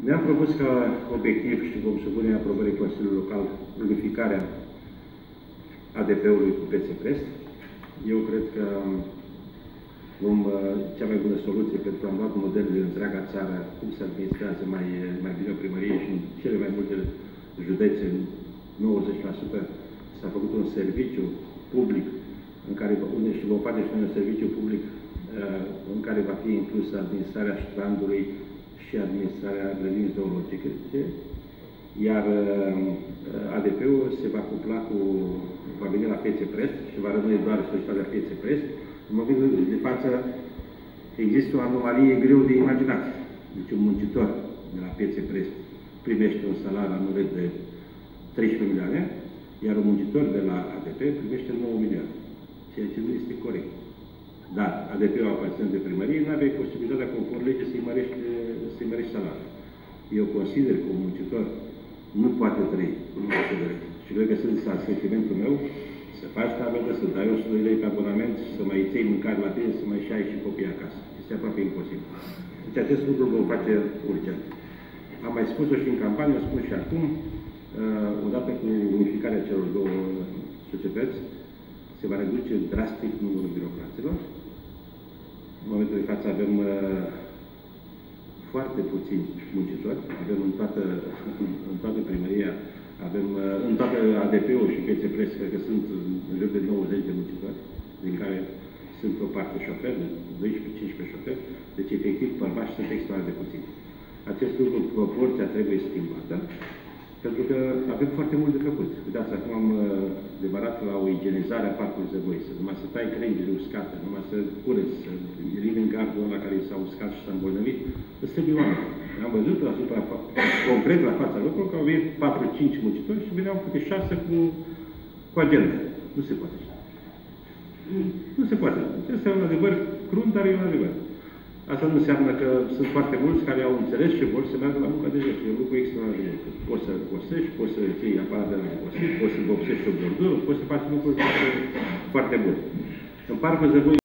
Ne-am propus ca obiectiv și vom supune aprobării Consiliului Local unificarea ADP-ului cu PC-Prest. Eu cred că cea mai bună soluție, pentru că am luat modelul din întreaga țară, cum se administrează mai bine o primărie și în cele mai multe județe, 90%, s-a făcut un serviciu public în care, unde și vom face și noi un serviciu public în care va fi inclusă administrarea strandului și administrarea grădinii zoologice, iar ADP-ul se va cupla va veni la PC-Prest și va rămâne doar societatea PC-Prest. În momentul de față există o anomalie greu de imaginat. Deci un muncitor de la PC-Prest primește un salariu anual de 13 milioane, iar un muncitor de la ADP primește 9 milioane, ceea ce nu este corect. Dar ADP-ul aparținând de primărie, nu avea posibilitatea, conform legii, să-i mărești salariul. Eu consider că un muncitor nu poate trăi cu numai de drept. Și cred că sunt sentimentul meu să faci tabelă, să dai 100 de lei pe abonament, să mai ții mâncare la tine, să mai și ai și copii acasă. Este aproape imposibil. Deci acest lucru vom face urgent. Am mai spus-o și în campanie, o spun și acum, odată cu unificarea celor două societăți, se va reduce drastic numărul birocraților. În momentul de față avem foarte puțini muncitori, avem în toată primăria, avem în toată ADP-ul și PC-Prest, cred că sunt în jur de 90 de muncitori, din care sunt o parte șoferi, 12-15 șoferi, deci efectiv bărbați sunt extraordinar de puțini. Acest lucru, proporția trebuie schimbată, pentru că avem foarte mult de făcut. Uitați, acum am demarat la o igienizare a parcului Zăvoi, numai să tai crengile uscate, numai să cureți, să elimini gardul ăla care s-a uscat și s-a îmbolnăvit, îți trebuie oameni. Am văzut concret la fața locului că au venit 4-5 muncitori și veneau câte 6 cu agenda. Nu se poate. Nu se poate. Este un adevăr crunt, dar e un adevăr. Asta nu înseamnă că sunt foarte mulți care au înțeles și vor să meargă la muncă de jos. E un lucru extraordinar. Poți să cosești, poți să iei aparat de la cosit, poți să vopsești o bordură, poți să faci lucruri foarte bune. În parcul Zăvoi